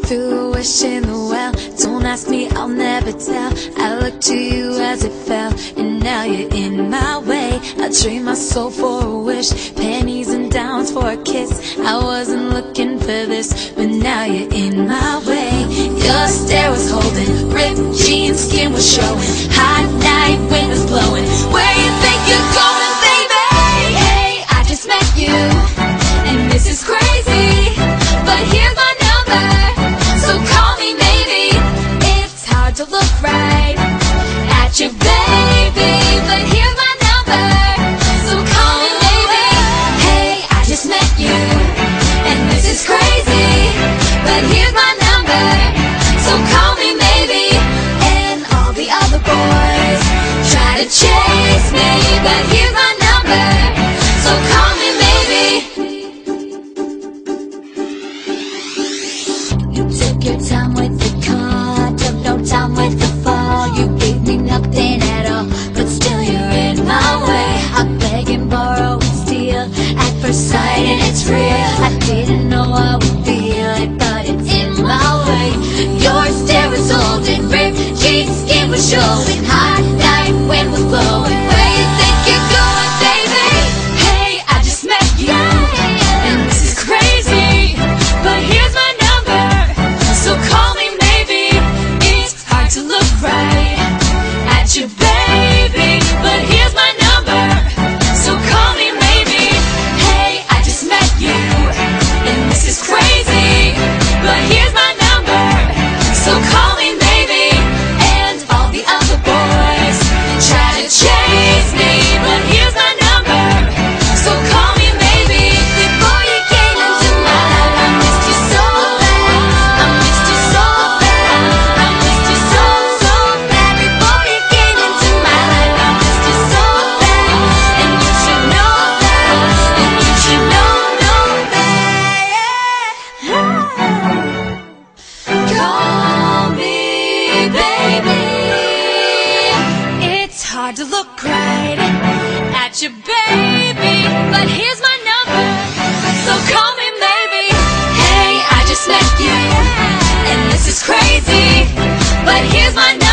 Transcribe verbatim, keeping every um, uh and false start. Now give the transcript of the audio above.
threw a wish in the well. Don't ask me, I'll never tell. I looked to you as it fell, and now you're in my way. I trade my soul for a wish, pennies and downs for a kiss. I wasn't looking for this, but now you're in my way. Your stare was holding, ripped jeans, skin was showing. Hot night, wind was blowing. Where you think you're going, baby? Hey, I just met you, and this is crazy, but here's my number, so call me maybe. It's hard to look right at you, baby, but here's my number, so call me maybe. Hey, I just met you, and this is crazy, but here's my number, so call me maybe. And all the other boys try to chase me, but here's my number, so call me maybe. You took your time with the car, took no time with the fall. You gave me nothing at all, but still you're in my way. I beg and borrow and steal at first sight, and it's real. I didn't know I would feel it, but it's in my way. Your stare was old and ripped jeans, skin was showing. Hot night, wind was blowing. Where you think you're going, baby? Hey, I just met you, and this is crazy, but here's my number, so call me maybe. It's hard to look right at you, baby, but here's my number, so call me maybe. Hey, I just met you, and this is crazy, but here's my number, so call me maybe. And all the other boys try to chase me, but here's my number, so call me maybe. Before you came into my life, I missed you so bad, I missed you so bad, I missed you so, so bad. Before you came into my life, I missed you so bad, and you should know that, and you should know, know that. Call me baby. It's hard to look right at you, baby, but here's my number, so call me maybe. Hey, I just met you, and this is crazy, but here's my number.